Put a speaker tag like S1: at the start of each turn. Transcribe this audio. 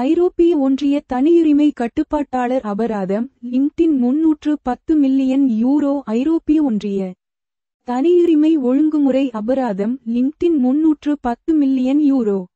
S1: ஐரோப்பிய ஒன்றிய தனியுரிமை கட்டுப்பாட்டாளர் அபராதம் லிங்க்டின் 310 மில்லியன் யூரோ. ஐரோப்பிய ஒன்றிய தனியுரிமை ஒழுங்குமுறை அபராதம் லிங்க்டின் 310 மில்லியன் யூரோ.